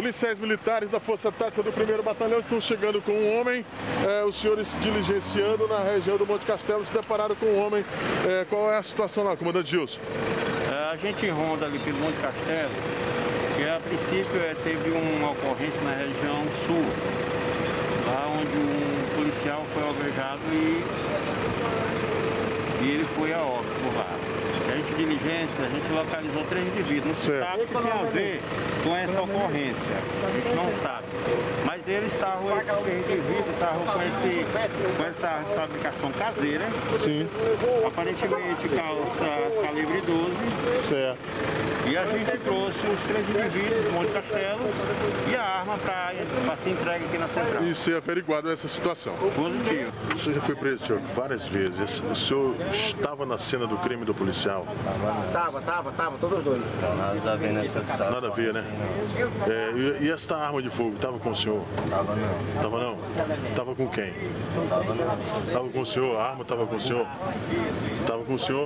Policiais militares da Força Tática do 1º Batalhão estão chegando com um homem. Os senhores diligenciando na região do Monte Castelo se depararam com um homem. Qual é a situação lá, comandante Gilson? A gente ronda ali pelo Monte Castelo, que a princípio teve uma ocorrência na região sul, lá onde um policial foi alvejado e ele foi a óbito por lá. A gente diligência, a gente localizou 3 indivíduos. Não se sabe se tem a ver com essa ocorrência. A gente não sabe. Mas eles estavam, esses 3 indivíduos estavam com essa fabricação caseira. Sim. Aparentemente calça calibre 12. Certo. E a gente trouxe os 3 indivíduos do Monte Castelo e a arma para ser entregue aqui na central. E ser averiguado essa situação. Positivo. O senhor já foi preso, senhor, várias vezes. O senhor estava na cena do crime do policial? Tava, todos os dois. Nada a ver nessa história. Nada a ver, né? E esta arma de fogo, estava com o senhor? Tava não. Estava não? Estava com quem? Tava não. Estava com o senhor? A arma estava com o senhor? Estava com o senhor?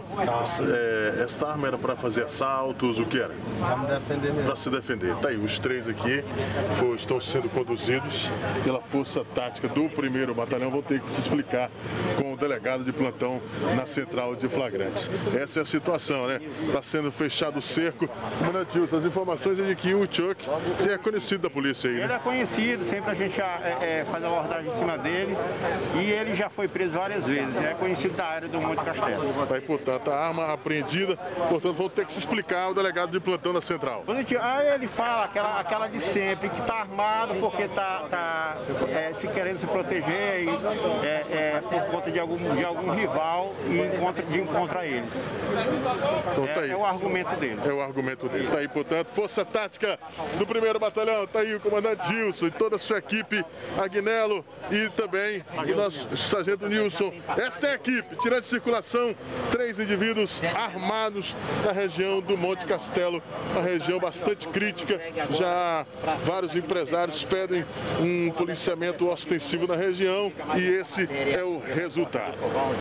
Esta arma era para fazer assaltos, o que era? Pra me defender mesmo. Para se defender. Tá aí, os 3 aqui estão sendo conduzidos pela Força Tática do 1º Batalhão. Vão ter que se explicar com o delegado de plantão na central de flagrantes. Essa é a situação, né? Está sendo fechado o cerco. Comandante Gilson, as informações é de que o Chuck é conhecido da polícia aí, né? Ele é conhecido, sempre a gente faz a abordagem em cima dele e ele já foi preso várias vezes. É conhecido da área do Monte Castelo. Aí, portanto, a arma apreendida, portanto, vão ter que se explicar ao delegado de plantão na central. Aí ele fala aquela de sempre, que está armado porque está se querendo se proteger por conta de algum rival e de encontro a eles. Então, tá aí. É o argumento deles. É o argumento dele. Tá aí, portanto, Força Tática do 1º Batalhão. Tá aí o comandante Gilson e toda a sua equipe, Agnello e também o nosso sargento Nilson. Esta é a equipe, tirando de circulação 3 indivíduos armados na região do Monte Castelo, uma região bastante crítica. Já vários empresários pedem um policiamento ostensivo na região e esse é o resultado.